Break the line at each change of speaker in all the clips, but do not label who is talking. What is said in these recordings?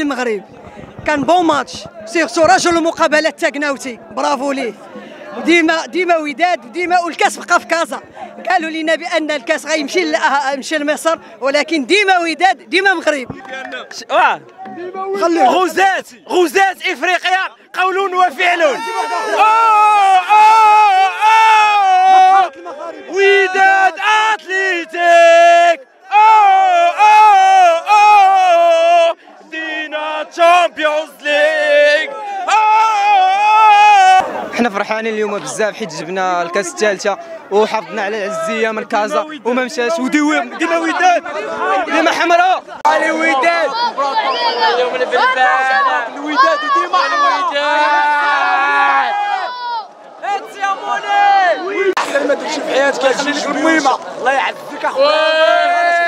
المغرب. كان بون ماتش سيرتو رجل المقابله التاكناوتي، برافو ليه. ديما وداد ديما، والكاس بقى في كازا. قالوا لنا بان الكاس غيمشي لمصر، ولكن ديما وداد ديما مغرب.
غزاة افريقيا قول وفعل. وداد اتليتيك دينا تشامبيونز ليغ.
حنا فرحانين اليوم بزاف حيت جبنا الكاس الثالثه وحافظنا على العزيه من كازا وما مشاش. ديما وداد ديما حمراء علي وداد
اليوم الوداد وديما الوداد. انت يا مولي احسن ما تمشي في حياتك هادشي لك المهمه. الله يعزك اخويا.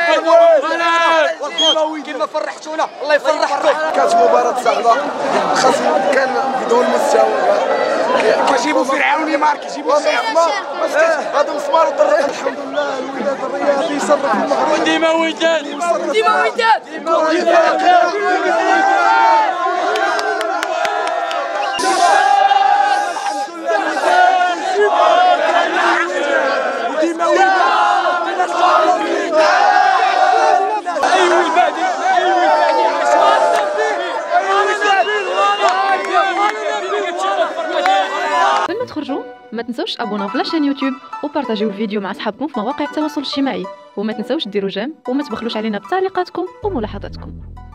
كيما فرحتونا الله يفرحكم.
كانت مباراة صعبة، خاص كان بدون المستوى.
كيجيبوا فرعون مارك يجيبوا
مسمار هذا مسمار الدرية. الحمد لله الوداد الرياضي يصرف المغرب.
ديما وداد ديما وداد ديما وداد.
قبل ما تخرجوا ما تنسوش تابوناو في لاشين يوتيوب وبارطاجيو الفيديو مع اصحابكم في مواقع التواصل الاجتماعي، وما تنسوش ديروا جيم وما تبخلوش علينا بتعليقاتكم وملاحظاتكم.